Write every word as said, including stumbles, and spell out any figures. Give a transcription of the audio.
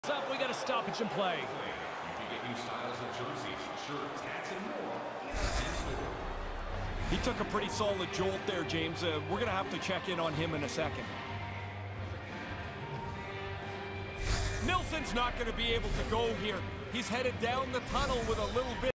Up, we got a stoppage in play. You can get new styles of jerseys, shirts, hats, and more in our store. He took a pretty solid jolt there, James. Uh, we're going to have to check in on him in a second. Nilsson's not going to be able to go here. He's headed down the tunnel with a little bit